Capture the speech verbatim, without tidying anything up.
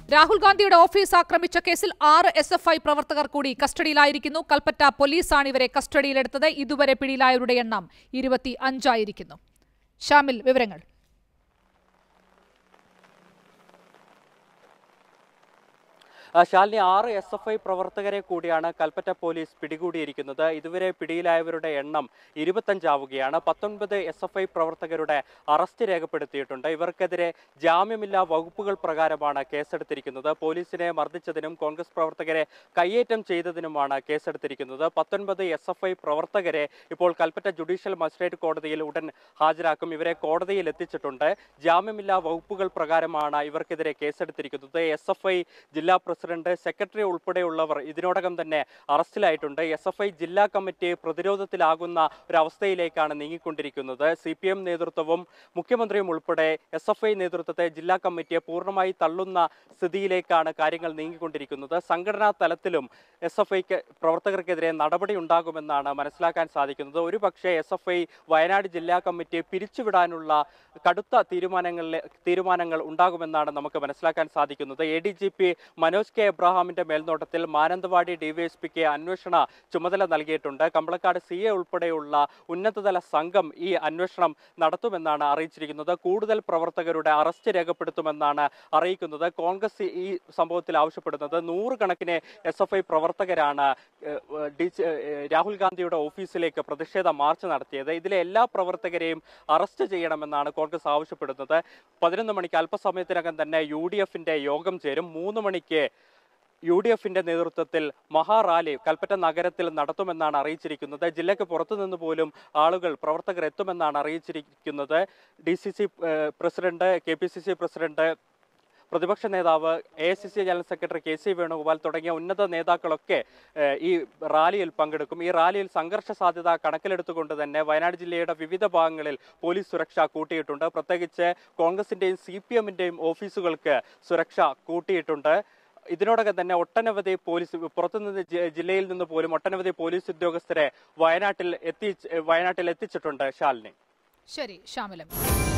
രാഹുൽ ഗാന്ധിയുടെ ഓഫീസ് ആക്രമിച്ച കേസിൽ ആറ് എസ് എഫ് ഐ പ്രവർത്തകർ കൂടി കസ്റ്റഡിയിലായിരിക്കുന്നു. കൽപ്പറ്റ പോലീസാണ് ഇവരെ കസ്റ്റഡിയിലെടുത്തത്. ഇതുവരെ പിടിയിലായവരുടെ എണ്ണം ഇരുപത്തി അഞ്ചായിരിക്കുന്നു. ഷാമിൽ വിവരങ്ങൾ. ശാലിനി, ആറ് എസ് എഫ് ഐ പ്രവർത്തകരെ കൂടിയാണ് കൽപ്പറ്റ പോലീസ് പിടികൂടിയിരിക്കുന്നത്. ഇതുവരെ പിടിയിലായവരുടെ എണ്ണം ഇരുപത്തഞ്ചാവുകയാണ്. പത്തൊൻപത് എസ് എഫ് ഐ പ്രവർത്തകരുടെ അറസ്റ്റ് രേഖപ്പെടുത്തിയിട്ടുണ്ട്. ഇവർക്കെതിരെ ജാമ്യമില്ലാ വകുപ്പുകൾ പ്രകാരമാണ് കേസെടുത്തിരിക്കുന്നത്. പോലീസിനെ മർദ്ദിച്ചതിനും കോൺഗ്രസ് പ്രവർത്തകരെ കയ്യേറ്റം ചെയ്തതിനുമാണ് കേസെടുത്തിരിക്കുന്നത്. പത്തൊൻപത് എസ് എഫ് ഐ പ്രവർത്തകരെ ഇപ്പോൾ കൽപ്പറ്റ ജുഡീഷ്യൽ മജിസ്ട്രേറ്റ് കോടതിയിൽ ഉടൻ ഹാജരാക്കും. ഇവരെ കോടതിയിൽ എത്തിച്ചിട്ടുണ്ട്. ജാമ്യമില്ലാ വകുപ്പുകൾ പ്രകാരമാണ് ഇവർക്കെതിരെ കേസെടുത്തിരിക്കുന്നത്. എസ് എഫ് ഐ ജില്ലാ പ്രസിഡന്റ്, സെക്രട്ടറി ഉൾപ്പെടെയുള്ളവർ ഇതിനോടകം തന്നെ അറസ്റ്റിലായിട്ടുണ്ട്. എസ് എഫ് ഐ ജില്ലാ കമ്മിറ്റി പ്രതിരോധത്തിലാകുന്ന ഒരവസ്ഥയിലേക്കാണ് നീങ്ങിക്കൊണ്ടിരിക്കുന്നത്. സി പി എം നേതൃത്വവും മുഖ്യമന്ത്രിയും ഉൾപ്പെടെ എസ് എഫ് ഐ നേതൃത്വത്തെ ജില്ലാ കമ്മിറ്റിയെ പൂർണ്ണമായി തള്ളുന്ന സ്ഥിതിയിലേക്കാണ് കാര്യങ്ങൾ നീങ്ങിക്കൊണ്ടിരിക്കുന്നത്. സംഘടനാ തലത്തിലും എസ് എഫ് ഐക്ക് പ്രവർത്തകർക്കെതിരെ നടപടി ഉണ്ടാകുമെന്നാണ് മനസ്സിലാക്കാൻ സാധിക്കുന്നത്. ഒരു പക്ഷേ എസ് എഫ് ഐ വയനാട് ജില്ലാ കമ്മിറ്റിയെ പിരിച്ചുവിടാനുള്ള കടുത്ത തീരുമാനങ്ങളിലെ തീരുമാനങ്ങൾ ഉണ്ടാകുമെന്നാണ് നമുക്ക് മനസ്സിലാക്കാൻ സാധിക്കുന്നത്. A D G P Manoj K എബ്രഹാമിന്റെ മേൽനോട്ടത്തിൽ മാനന്തവാടി ഡിവൈഎസ്പിക്ക് അന്വേഷണ ചുമതല നൽകിയിട്ടുണ്ട്. കമ്പളക്കാട് സി എ ഉൾപ്പെടെയുള്ള ഉന്നതതല സംഘം ഈ അന്വേഷണം നടത്തുമെന്നാണ് അറിയിച്ചിരിക്കുന്നത്. കൂടുതൽ പ്രവർത്തകരുടെ അറസ്റ്റ് രേഖപ്പെടുത്തുമെന്നാണ് അറിയിക്കുന്നത്. കോൺഗ്രസ് ഈ സംഭവത്തിൽ ആവശ്യപ്പെടുന്നത് നൂറുകണക്കിന് എസ് എഫ് ഐ പ്രവർത്തകരാണ് രാഹുൽ ഗാന്ധിയുടെ ഓഫീസിലേക്ക് പ്രതിഷേധ മാർച്ച് നടത്തിയത്. ഇതിലെ എല്ലാ പ്രവർത്തകരെയും അറസ്റ്റ് ചെയ്യണമെന്നാണ് കോൺഗ്രസ് ആവശ്യപ്പെടുന്നത്. പതിനൊന്ന് മണിക്ക് അല്പസമയത്തിനകം തന്നെ യു ഡി എഫിന്റെ യോഗം ചേരും. മൂന്ന് മണിക്ക് യു ഡി എഫിന്റെ നേതൃത്വത്തിൽ മഹാറാലി കൽപ്പറ്റ നഗരത്തിൽ നടത്തുമെന്നാണ് അറിയിച്ചിരിക്കുന്നത്. ജില്ലയ്ക്ക് പുറത്തുനിന്ന് പോലും ആളുകൾ പ്രവർത്തകർ എത്തുമെന്നാണ് അറിയിച്ചിരിക്കുന്നത്. D C C president, K P C C president, പ്രതിപക്ഷ നേതാവ്, A I C C general secretary K C Venugopal തുടങ്ങിയ ഉന്നത നേതാക്കളൊക്കെ ഈ റാലിയിൽ പങ്കെടുക്കും. ഈ റാലിയിൽ സംഘർഷ സാധ്യത കണക്കിലെടുത്തുകൊണ്ട് തന്നെ വയനാട് ജില്ലയുടെ വിവിധ ഭാഗങ്ങളിൽ പോലീസ് സുരക്ഷ കൂട്ടിയിട്ടുണ്ട്. പ്രത്യേകിച്ച് കോൺഗ്രസിന്റെയും സി പി എമ്മിന്റെയും ഓഫീസുകൾക്ക് സുരക്ഷ കൂട്ടിയിട്ടുണ്ട്. ഇതിനോടകം തന്നെ ഒട്ടനവധി പോലീസ് പുറത്തുനിന്ന് ജില്ലയിൽ നിന്ന് പോലും ഒട്ടനവധി പോലീസ് ഉദ്യോഗസ്ഥരെ വയനാട്ടിൽ എത്തി വയനാട്ടിൽ എത്തിച്ചിട്ടുണ്ട്. ശാലിനി. ശരി, ഷാമിലം.